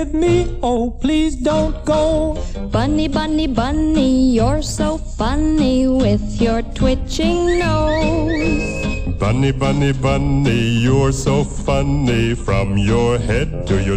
with me, oh please don't go. Bunny, bunny, bunny, you're so funny with your twitching nose. Bunny, bunny, bunny, you're so funny from your head to your